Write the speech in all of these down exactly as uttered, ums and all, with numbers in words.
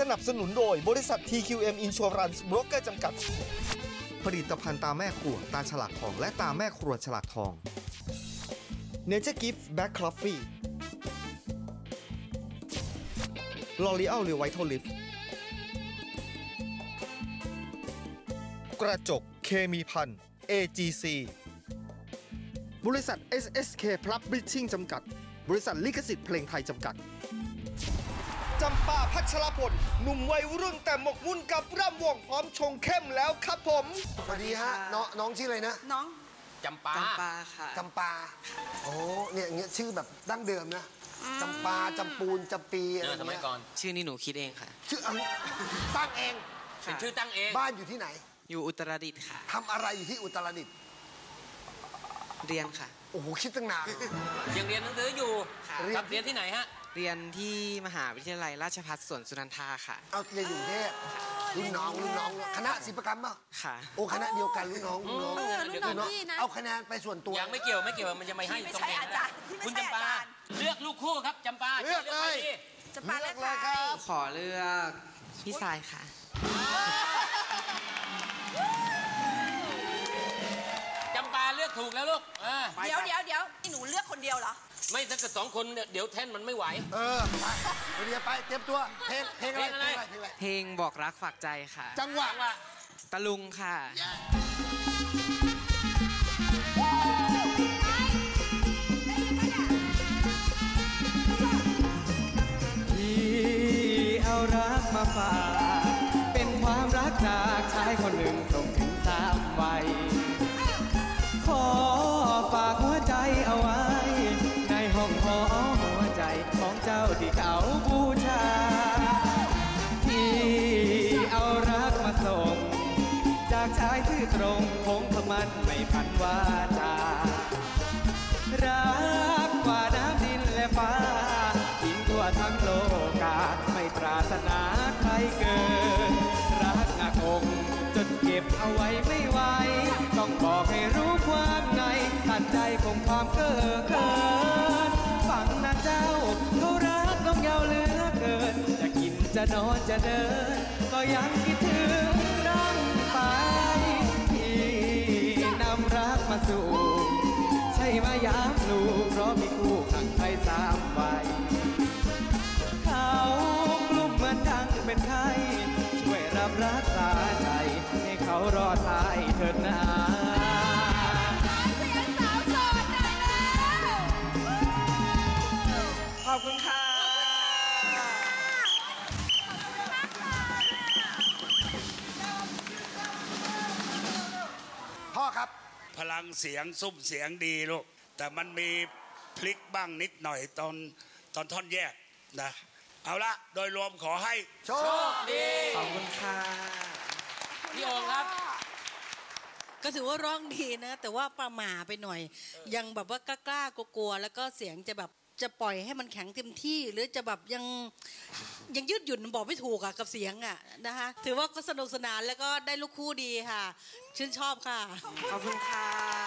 นับสนุนโดยบริษัท ที คิว เอ็ม Insurance Broker จำกัดผลิตภัณฑ์ตาแม่ครัวตาฉลากทองและตาแม่ครัวฉลากทอง Nature Gift Black Coffee L'Oreal Revital Lift กระจกเคมีภัณฑ์ เอ จี ซี บริษัท เอส เอส เค Publishing จำกัดบริษัทลิขสิทธิ์เพลงไทยจำกัดจำปาพัชรพลหนุ่มวัยรุ่นแต่หมกมุ่นกับร่ำวงพร้อมชงเข้มแล้วครับผมสวัสดีฮะน้องน้องชื่ออะไรนะน้องจำปาจำปาค่ะจำปาโอ้เนี่ยอย่างเงี้ยชื่อแบบดั้งเดิมนะจำปาจำปูนจำปีอะไรเงี้ยสมัยก่อนชื่อนี้หนูคิดเองค่ะชื่อตั้งเองเป็นชื่อตั้งเองบ้านอยู่ที่ไหนอยู่อุตรดิตถ์ค่ะทำอะไรอยู่ที่อุตรดิตถ์เรียนค่ะโอ้โหคิดตั้งนานยังเรียนหนังสืออยู่ครับเรียนที่ไหนฮะเรียนที่มหาวิทยาลัยราชภัฏสวนสุนันทาค่ะเอาเรียนอยู่กรุงเทพรุ่นน้องรุ่นน้องคณะศิลปกรรมป่ะค่ะโอ้คณะเดียวกันรุ่นน้องรุ่นน้องรุ่นน้องพี่นะเอาคะแนนไปส่วนตัวยังไม่เกี่ยวไม่เกี่ยวมันจะไม่ให้ตรงนี้คุณจำปาเลือกลูกคู่ครับจำปาเลือกเลยจำปาเลือกเลยครับขอเลือกพี่สายค่ะจำปาเลือกถูกแล้วลูกเดี๋ยวเดี๋ยวเดี๋ยวนี่หนูเลือกคนเดียวเหรอไม่ถ้าเกิดสองคนเดี๋ยวแท่นมันไม่ไหวเออไปเดี๋ยวไปเตรียมตัวเพลงเพลงอะไรเพลงบอกรักฝากใจค่ะจังหวะตะลุงค่ะที่เอารักมาฝากเป็นความรักจากชายคนหนึ่งส่งถึงสามวัยขอฝากหัวใจเอาไว้ในห้องหอหัวใจของเจ้าที่เขาบูชาที่เอารักมาส่งจากชายซื่อตรงคงพมันไม่พันวาจารักกว่าน้ำดินและฟ้ายิ่งทั่วทั้งโลกาไม่ปรารถนาใครเกินรักหนักอกจนเก็บเอาไว้ไม่ไหวต้องบอกให้รู้ความในตัดใจคงความเก้อเขินฟังนะเจ้าเขารักต้องยาวเหลือเกินจะกินจะนอนจะเดินก็ยังคิดถึงร่างไปที่นำรักมาสู่ใช่มายามลูกเพราะมีคู่ขังไทยสามใบเขากลุ่มเหมือนดังเป็นไข้ช่วยรับรักษาใจให้เขารอดตายเถิดนาเสียงสาวโสดได้แล้วขอบคุณค่ะพ่อครับพลังเสียงซุ้มเสียงดีลูกแต่มันมีพลิกบ้างนิดหน่อยตอนตอนท่อนแยกนะเอาละโดยรวมขอให้โชคดีขอบคุณค่ะพี่โอ่งครับก็ถือว่าร้องดีนะแต่ว่าประหม่าไปหน่อยยังแบบว่ากล้ากลัวๆแล้วก็เสียงจะแบบจะปล่อยให้มันแข็งเต็มที่หรือจะแบบยังยังยืดหยุ่นบอกไม่ถูกอะกับเสียงอะนะคะถือว่าก็สนุกสนานแล้วก็ได้ลูกคู่ดีค่ะชื่นชอบค่ะขอบคุณค่ะ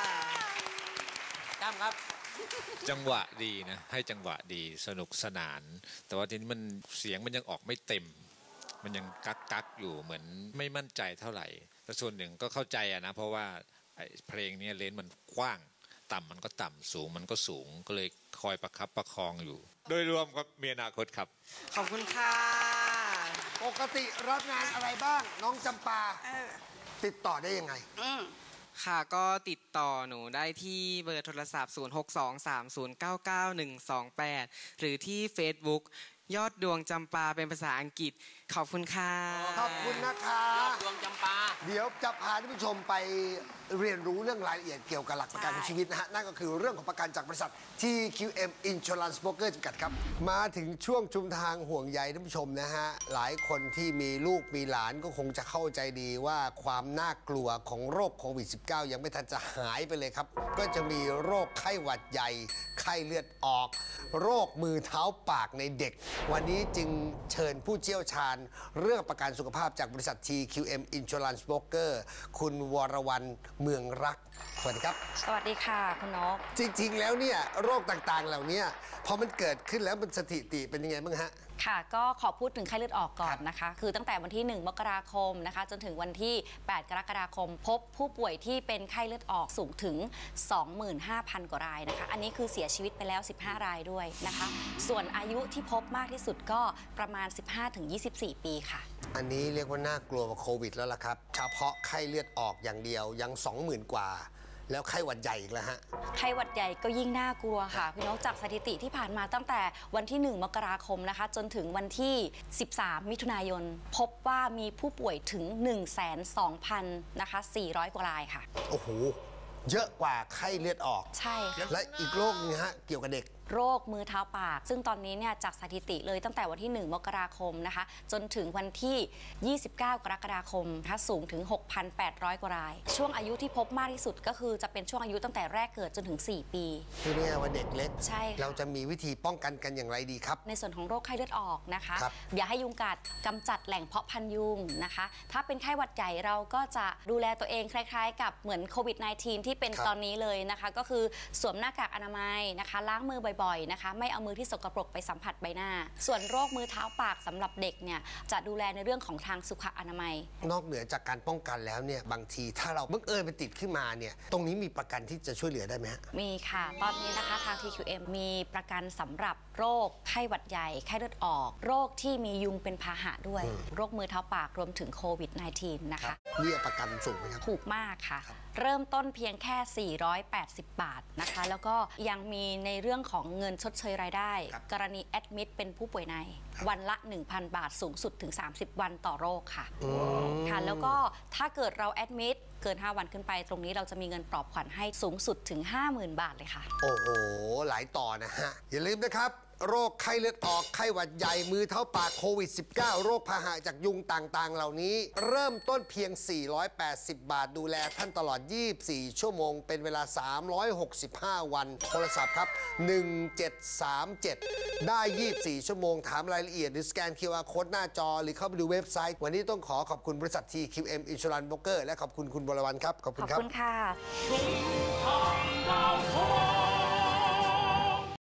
ตั้มครับจังหวะดีนะให้จังหวะดีสนุกสนานแต่ว่าทีนี้มันเสียงมันยังออกไม่เต็มมันยังกักกักอยู่เหมือนไม่มั่นใจเท่าไหร่แต่ส่วนหนึ่งก็เข้าใจอะนะเพราะว่าเพลงนี้เลนส์มันกว้างต่ำมันก็ต่ำสูงมันก็สูงก็เลยคอยประคับประคองอยู่โดยรวมครับมีอนาคตครับขอบคุณค่ะปกติรับงานอะไรบ้างน้องจำปาติดต่อได้ยังไงค่ะก็ติดต่อหนูได้ที่เบอร์โทรศัพท์ศูนย์ หก สอง สาม ศูนย์ เก้า เก้า หนึ่ง สอง แปดหรือที่ Facebook ยอดดวงจำปาเป็นภาษาอังกฤษขอบคุณค่ะขอบคุณนะคะยอดดวงจำปาเดี๋ยวจะพาท่านผู้ชมไปเรียนรู้เรื่องรายละเอียดเกี่ยวกับหลักประกันชีวิตนะฮะนั่นก็คือเรื่องของประกันจากบริษัท ที คิว เอ็ม Insurance Broker จำกัดครับมาถึงช่วงชุมทางห่วงใยท่านผู้ชมนะฮะหลายคนที่มีลูกมีหลานก็คงจะเข้าใจดีว่าความน่ากลัวของโรคโควิด สิบเก้า ยังไม่ทันจะหายไปเลยครับก็จะมีโรคไข้หวัดใหญ่ไข้เลือดออกโรคมือเท้าปากในเด็กวันนี้จึงเชิญผู้เชี่ยวชาญเรื่องประกันสุขภาพจากบริษัท ที คิว เอ็ม Insurance Broker คุณวรวรรณเมืองรักสวัสดีครับสวัสดีค่ะคุณนกจริงๆแล้วเนี่ยโรคต่างๆเหล่านี้พอมันเกิดขึ้นแล้วมันสถิติเป็นยังไงบ้างฮะค่ะก็ขอพูดถึงไข้เลือดออกก่อนนะคะคือตั้งแต่วันที่หนึ่งมกราคมนะคะจนถึงวันที่แปดกรกฎาคมพบผู้ป่วยที่เป็นไข้เลือดออกสูงถึง สองหมื่นห้าพัน กว่ารายนะคะอันนี้คือเสียชีวิตไปแล้วสิบห้ารายด้วยนะคะส่วนอายุที่พบมากที่สุดก็ประมาณ สิบห้าถึงยี่สิบสี่ ปีค่ะอันนี้เรียกว่าน่ากลัวกว่าโควิดแล้วล่ะครับเฉพาะไข้เลือดออกอย่างเดียวยัง สองหมื่น กว่าแล้วไข้หวัดใหญ่อีกแล้วฮะไข้หวัดใหญ่ก็ยิ่งน่ากลัวค่ะพี่น้องจากสถิติที่ผ่านมาตั้งแต่วันที่หนึ่งมกราคมนะคะจนถึงวันที่สิบสามมิถุนายนพบว่ามีผู้ป่วยถึง หนึ่งแสนสองพัน นะคะสี่ร้อยกว่ารายค่ะโอ้โหเยอะกว่าไข้เลือดออกใช่ค่ะและอีกโรคนึงฮะเกี่ยวกับเด็กโรคมือเท้าปากซึ่งตอนนี้เนี่ยจากสถิติเลยตั้งแต่วันที่หนึ่งมกราคมนะคะจนถึงวันที่ยี่สิบเก้ากรกฎาคมนะคะสูงถึง หกพันแปดร้อย กว่ารายช่วงอายุที่พบมากที่สุดก็คือจะเป็นช่วงอายุตั้งแต่แรกเกิดจนถึงสี่ปีคือเนี่ยว่าเด็กเล็กใช่เราจะมีวิธีป้องกันกันอย่างไรดีครับในส่วนของโรคไข้เลือดออกนะคะอย่าให้ยุงกัดกำจัดแหล่งเพาะพันธุ์ยุงนะคะถ้าเป็นไข้หวัดใหญ่เราก็จะดูแลตัวเองคล้ายๆกับเหมือนโควิด สิบเก้า ที่เป็นตอนนี้เลยนะคะก็คือสวมหน้ากากอนามัยนะคะล้างมือบ่อยๆนะคะไม่เอามือที่สกปรกไปสัมผัสใบหน้าส่วนโรคมือเท้าปากสำหรับเด็กเนี่ยจะดูแลในเรื่องของทางสุขอนามัยนอกเหนือจากการป้องกันแล้วเนี่ยบางทีถ้าเราบังเอิญไปติดขึ้นมาเนี่ยตรงนี้มีประกันที่จะช่วยเหลือได้ไหมฮะมีค่ะตอนนี้นะคะทาง ที คิว เอ็ม มีประกันสำหรับโรคไข้หวัดใหญ่ไข้เลือดออกโรคที่มียุงเป็นพาหะด้วยโรคมือเท้าปากรวมถึงโควิด สิบเก้า นะคะเบี้ยประกันสูงไหมครับถูกมากค่ะเริ่มต้นเพียงแค่สี่ร้อยแปดสิบบาทนะคะแล้วก็ยังมีในเรื่องของเงินชดเชยรายได้กรณีแอดมิดเป็นผู้ป่วยในวันละ หนึ่งพัน บาทสูงสุดถึงสามสิบวันต่อโรคค่ะค่ะแล้วก็ถ้าเกิดเราแอดมิดเกินห้าวันขึ้นไปตรงนี้เราจะมีเงินปลอบขวัญให้สูงสุดถึง ห้าหมื่น บาทเลยค่ะโอ้โหหลายต่อนะฮะอย่าลืมนะครับโรคไข้เลือดออกไข้หวัดใหญ่มือเท้าปากโควิด สิบเก้า โรคพาหะจากยุงต่างๆเหล่านี้เริ่มต้นเพียงสี่ร้อยแปดสิบบาทดูแลท่านตลอดยี่สิบสี่ชั่วโมงเป็นเวลาสามร้อยหกสิบห้าวันโทรศัพท์ครับหนึ่งเจ็ดสามเจ็ดได้ยี่สิบสี่ชั่วโมงถามรายละเอียดหรือสแกน คิว อาร์ Code หน้าจอหรือเข้าไปดูเว็บไซต์วันนี้ต้องขอขอบคุณบริษัท ที คิว เอ็ม Insurance Broker และขอบคุณคุณบรวรรณครับขอบคุณครับขอบคุณค่ะ